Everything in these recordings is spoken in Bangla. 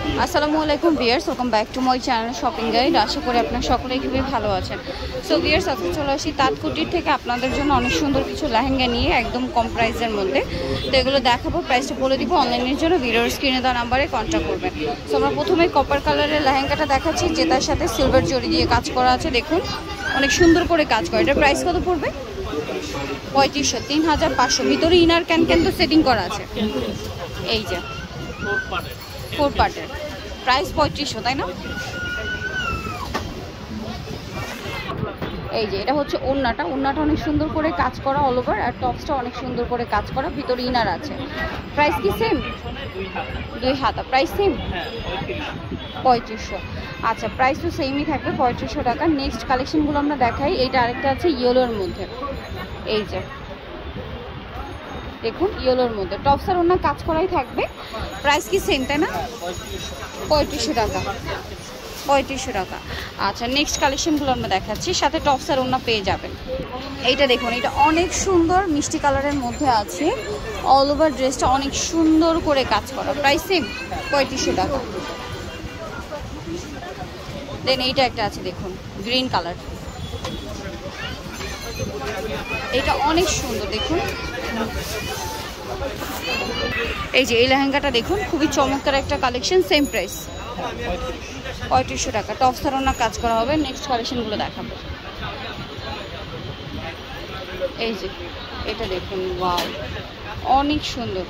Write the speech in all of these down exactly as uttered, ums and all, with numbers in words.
আসসালামু আলাইকুম viewers, welcome back to my channel shopping guide. আশা করি আপনারা সকলেই খুবই ভালো আছেন। সো ভিউয়ার্স, আজকে চলে আসি তাঁতকুটির থেকে আপনাদের জন্য অনেক সুন্দর কিছু লেহেঙ্গা নিয়ে, একদম কম প্রাইসের মধ্যে। তো এগুলো দেখাবো, প্রাইসটা বলে দিব। অনলাইনের জন্য ভিডিওর স্ক্রিনে দেওয়া নাম্বারে কন্ট্যাক্ট করবেন। সো আমরা প্রথমে কপার কালারের লেহেঙ্গাটা দেখাচ্ছি, যেটার সাথে সিলভার জরি দিয়ে কাজ করা আছে। দেখুন অনেক সুন্দর করে কাজ করা। এটার প্রাইস কত পড়বে? পঁয়ত্রিশশো, তিন হাজার পাঁচশো। ভিতরে ইনার ক্যান ক্যান তো সেটিং করা আছে। এই যে ফোর পার্টের, প্রাইস পঁয়ত্রিশশো, তাই না? এই যে এটা হচ্ছে ওড়নাটা। ওড়নাটা অনেক সুন্দর করে কাজ করা অল ওভার, আর টপসটা অনেক সুন্দর করে কাজ করা, ভিতরে ইনার আছে। প্রাইস কি সেম? দুই হাতা, প্রাইস সেম পঁয়ত্রিশশো। আচ্ছা, প্রাইস তো সেমই থাকবে, পঁয়ত্রিশশো টাকা। নেক্সট কালেকশনগুলো আমরা দেখাই। এইটা আরেকটা আছে ইয়েলোর মধ্যে। এই যে দেখুন ইয়েলোর মধ্যে টপস আর ওড়না কাজ করাই থাকবে। প্রাইস কি সেম, তাই না? পঁয়ত্রিশশো টাকা, পঁয়ত্রিশশো টাকা। আচ্ছা, নেক্সট কালেকশনগুলো আমরা দেখাচ্ছি, সাথে টপস আর ওড়না পেয়ে যাবেন। এইটা দেখুন, এটা অনেক সুন্দর মিষ্টি কালারের মধ্যে আছে। অল ওভার ড্রেসটা অনেক সুন্দর করে কাজ করা। প্রাইস সেম পঁয়ত্রিশশো টাকা। দেন এইটা একটা আছে, দেখুন গ্রিন কালার। এটা অনেক সুন্দর, দেখুন। এই যে এই লেহেঙ্গাটা দেখুন, খুবই চমৎকার একটা কালেকশন। সেম প্রাইস পঁয়ত্রিশশো টাকা। টপস আর ওড়না কাজ করা হবে। নেক্সট কালেকশনগুলো দেখাবো। এই যে এটা দেখুন, ওয়াও অনেক সুন্দর।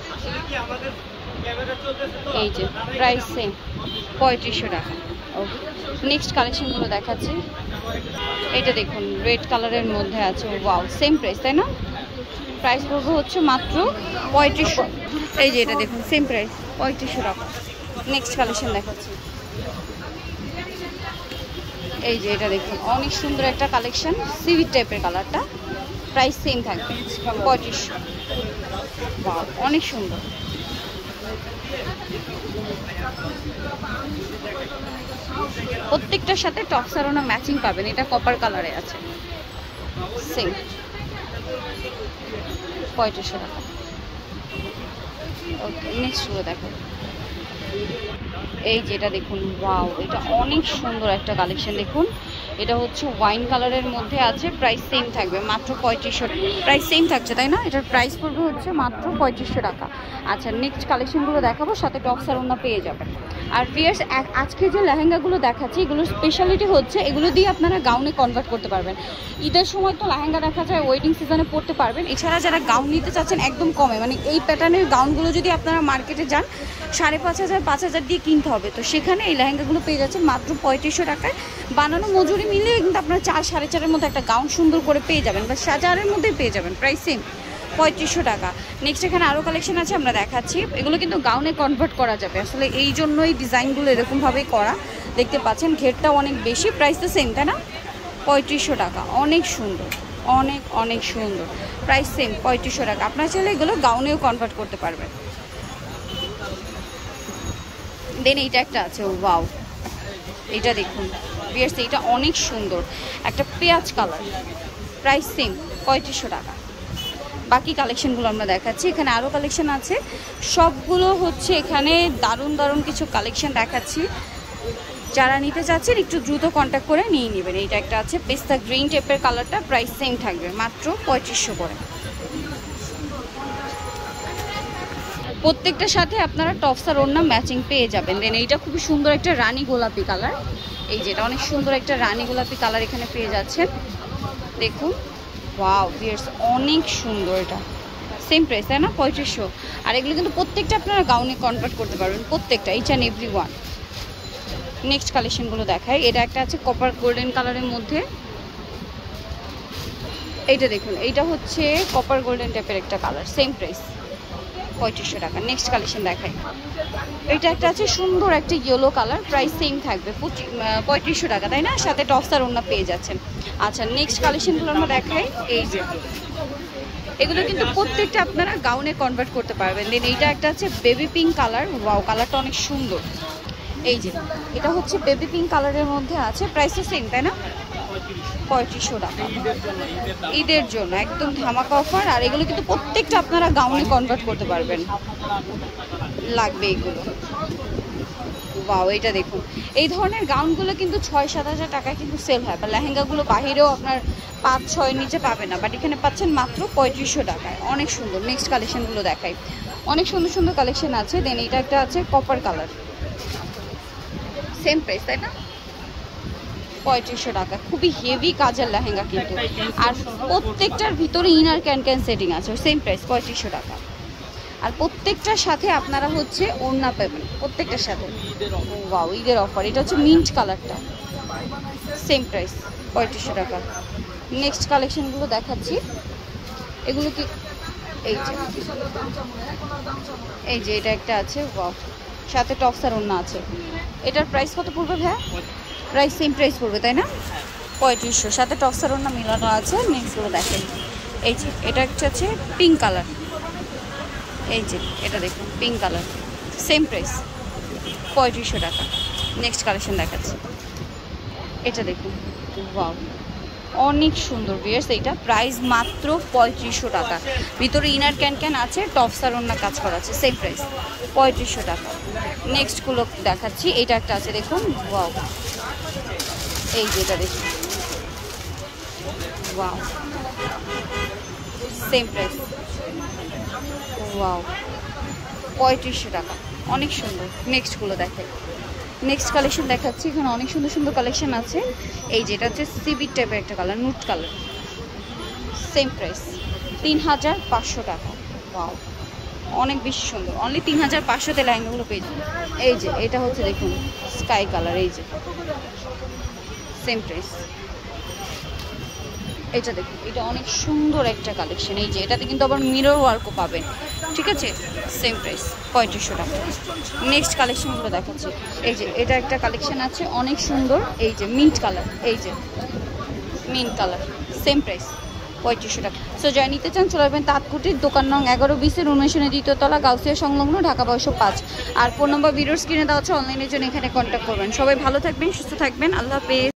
এই যে প্রাইস সেম পঁয়ত্রিশশো টাকা। ওকে, নেক্সট কালেকশনগুলো দেখাচ্ছি। এটা দেখুন রেড কালারের মধ্যে আছে। ওয়াও, সেম প্রাইস, তাই না? প্রাইস পড়বে হচ্ছে মাত্র পঁয়ত্রিশশো। এই যে এটা দেখুন, সেম প্রাইস পঁয়ত্রিশশো টাকা। নেক্সট কালেকশন দেখাচ্ছি। এই যে এটা দেখুন, অনেক সুন্দর একটা কালেকশন, সিভিট টাইপের কালারটা। প্রাইস সেম থাকবে পঁয়ত্রিশশো। ওয়াও, অনেক সুন্দর। প্রত্যেকটার সাথে টপস আর ওড়না ম্যাচিং পাবেন। এটা কপার কালারে আছে, সেম পঁয়ত্রিশশো টাকা। ওকে, নেক্সটগুলো দেখো। এই যেটা দেখুন, ওয়াও এটা অনেক সুন্দর একটা কালেকশন। দেখুন এটা হচ্ছে ওয়াইন কালারের মধ্যে আছে। প্রাইস সেম থাকবে মাত্র পঁয়ত্রিশশো। প্রাইস সেম থাকছে, তাই না? এটার প্রাইস পড়বে হচ্ছে মাত্র পঁয়ত্রিশশো টাকা। আচ্ছা, নেক্সট কালেকশনগুলো দেখাবো, সাথে টপস আর ওড়না পেয়ে যাবেন। আর ভিউয়ার্স, আজকে যে লেহেঙ্গাগুলো দেখাচ্ছি, এগুলোর স্পেশালিটি হচ্ছে এগুলো দিয়ে আপনারা গাউনে কনভার্ট করতে পারবেন। ঈদের সময় তো লেহেঙ্গা দেখা যায়, ওয়েডিং সিজনে পরতে পারবেন। এছাড়া যারা গাউন নিতে চাচ্ছেন একদম কমে, মানে এই প্যাটার্নের গাউনগুলো যদি আপনারা মার্কেটে যান সাড়ে পাঁচ হাজার পাঁচ হাজার দিয়ে কিনতে হবে, তো সেখানে এই লেহেঙ্গাগুলো পেয়ে যাচ্ছেন মাত্র পঁয়ত্রিশশো টাকায়। বানানো মজুরি মিলিয়ে কিন্তু আপনারা চার সাড়ে চারের মধ্যে একটা গাউন সুন্দর করে পেয়ে যাবেন, বা চারের মধ্যেই পেয়ে যাবেন। প্রাইস সেম পঁয়ত্রিশশো টাকা। নেক্সট এখানে আরও কালেকশন আছে, আমরা দেখাচ্ছি। এগুলো কিন্তু গাউনে কনভার্ট করা যাবে, আসলে এই জন্যই ডিজাইনগুলো এরকমভাবেই করা। দেখতে পাচ্ছেন ঘেরটাও অনেক বেশি। প্রাইস তো সেম, তাই না? পঁয়ত্রিশশো টাকা। অনেক সুন্দর, অনেক অনেক সুন্দর। প্রাইস সেম পঁয়ত্রিশশো টাকা। আপনারা চাইলে এগুলো গাউনেও কনভার্ট করতে পারবেন। দেন এইটা একটা আছে, ওয়াও এটা দেখুন ভিউয়ার্স, এটা অনেক সুন্দর একটা পেঁয়াজ কালার। প্রাইস সেম পঁয়ত্রিশশো টাকা। বাকি কালেকশনগুলো আমরা দেখাচ্ছি। এখানে আরও কালেকশন আছে, সবগুলো হচ্ছে এখানে দারুণ দারুণ কিছু কালেকশন দেখাচ্ছি। যারা নিতে চাচ্ছেন একটু দ্রুত কন্ট্যাক্ট করে নিয়ে নেবেন। এইটা একটা আছে পেস্তা গ্রিন টাইপের কালারটা। প্রাইস সেম থাকবে মাত্র পঁয়ত্রিশশো করে। প্রত্যেকটার সাথে আপনারা টপস আর ওড়না ম্যাচিং পেয়ে যাবেন। দেন এইটা খুবই সুন্দর একটা রানী গোলাপি কালার। এই যেটা অনেক সুন্দর একটা রানী গোলাপি কালার এখানে পেয়ে যাচ্ছেন। দেখুন, ওয়াও ভিউয়ার্স অনেক সুন্দর। এটা সেম প্রাইস, তাই না? পঁয়ত্রিশশো। আর এগুলো কিন্তু প্রত্যেকটা আপনারা গাউনে কনভার্ট করতে পারবেন, প্রত্যেকটা, each and every one. Next কালেকশনগুলো দেখাই। এটা একটা আছে কপার গোল্ডেন কালারের মধ্যে। এইটা দেখুন, এইটা হচ্ছে কপার গোল্ডেন টাইপের একটা কালার। সেম প্রাইস পঁয়ত্রিশশো টাকা। নেক্সট কালেকশন দেখাই। এটা একটা আছে সুন্দর একটা ইয়েলো কালার। প্রাইস সেম থাকবে পঁয়ত্রিশশো টাকা, তাই না? সাথে টপস আর ওড়না পেয়ে যাচ্ছেন। আচ্ছা, নেক্সট কালেকশনগুলো আমরা দেখাই। এই যে এগুলো কিন্তু প্রত্যেকটা আপনারা গাউনে কনভার্ট করতে পারবেন। দেন এইটা একটা আছে বেবি পিঙ্ক কালার। ওয়াও, কালারটা অনেক সুন্দর। এই যে এটা হচ্ছে বেবি পিঙ্ক কালারের মধ্যে আছে। প্রাইস তো সেম, তাই না? পঁয়ত্রিশশো টাকা। ঈদের জন্য একদম ধামাকা অফার। আর এগুলো কিন্তু প্রত্যেকটা আপনারা গাউনে কনভার্ট করতে পারবেন, লাগবে এগুলো। ওয়াও, এটা দেখুন। এই ধরনের গাউনগুলো কিন্তু ছয় সাত হাজার টাকায় কিন্তু সেল হয়, বা লেহেঙ্গাগুলো বাহিরেও আপনার পাঁচ ছয়ের নিচে পাবে না, বাট এখানে পাচ্ছেন মাত্র পঁয়ত্রিশশো টাকায়। অনেক সুন্দর। নেক্সট কালেকশনগুলো দেখাই, অনেক সুন্দর সুন্দর কালেকশন আছে। দেন এটা একটা আছে কপার কালার, সেম প্রাইস তাই না, পঁয়ত্রিশশো টাকা। খুবই হেভি কাজের লেহেঙ্গা কিন্তু, আর প্রত্যেকটার ভিতরে ইনার ক্যান ক্যান সেটিং আছে, সেম প্রাইস পঁয়ত্রিশশো টাকা। আর প্রত্যেকটার সাথে আপনারা হচ্ছে ওড়না পাবেন, প্রত্যেকটার সাথে। ওয়াও, ঈদের অফার। এটা হচ্ছে মিন্ট কালারটা, সেম প্রাইস পঁয়ত্রিশশো টাকা। নেক্সট কালেকশনগুলো দেখাচ্ছি। এগুলো কি, এই যে এই যে এটা একটা আছে, ওয়াও, সাথে টপস আর ওড়না আছে। এটার প্রাইস কত পড়বে ভাইয়া? প্রাইস সেম প্রাইস পড়বে তাই না, পঁয়ত্রিশশো, সাথে টপস আর ওড়না মিলানো আছে। নেক্সটগুলো দেখেন, এই যে এটা একটা আছে পিঙ্ক কালার, এই যে এটা দেখুন পিঙ্ক কালার, সেম প্রাইস পঁয়ত্রিশশো টাকা। নেক্সট কালেকশন দেখাচ্ছি, এটা দেখুন, ওয়াও, অনেক সুন্দর ভিউয়ার্স। এইটা প্রাইস মাত্র পঁয়ত্রিশশো টাকা। ভিতরে ইনার ক্যান ক্যান আছে, টপস আর ওড়না কাজ করা আছে, সেম প্রাইস পঁয়ত্রিশশো টাকা। নেক্সটগুলো দেখাচ্ছি, এইটা একটা আছে দেখুন, ওয়াও, এই যে এটা দেখুন, ওয়াও, সেম প্রাইস, ওয়াও, পঁয়ত্রিশশো টাকা, অনেক সুন্দর। নেক্সটগুলো দেখাই, নেক্সট কালেকশন দেখাচ্ছি। এখানে অনেক সুন্দর সুন্দর কালেকশন আছে। এই যেটা হচ্ছে সিবিট টাইপের একটা কালার, নুট কালার, সেম প্রাইস তিন হাজার পাঁচশো টাকা। ওয়াও, অনেক বেশি সুন্দর। অনলি তিন হাজার পাঁচশোতে লেহেঙ্গাগুলো পেয়ে যাবেন। এই যে এটা হচ্ছে দেখুন স্কাই কালার, এই যে সেম প্রাইস। এটা দেখুন, এটা অনেক সুন্দর একটা কালেকশন। এই যে এটাতে কিন্তু আবার মিরর ওয়ার্কও পাবেন, ঠিক আছে, সেম প্রাইস পঁয়ত্রিশশো টাকা। নেক্সট কালেকশনগুলো দেখাচ্ছি। এই যে এটা একটা কালেকশন আছে অনেক সুন্দর, এই যে মিন্ট কালার, এই যে মিন্ট কালার, সেম প্রাইস পঁয়ত্রিশশো টাকা। সো যাই নিতে চান চলে আসবেন তাঁতকুটির, দোকান নং এগারো বিশের উন্মেষণের দ্বিতীয়তলা, গাউসিয়া সংলগ্ন, ঢাকা বারোশো পাঁচ। আর ফোন নম্বর ভিডিওর স্ক্রিনে দেওয়া হচ্ছে, অনলাইনের জন্য এখানে কন্ট্যাক্ট করবেন। সবাই ভালো থাকবেন, সুস্থ থাকবেন, আল্লাহ হাফেজ।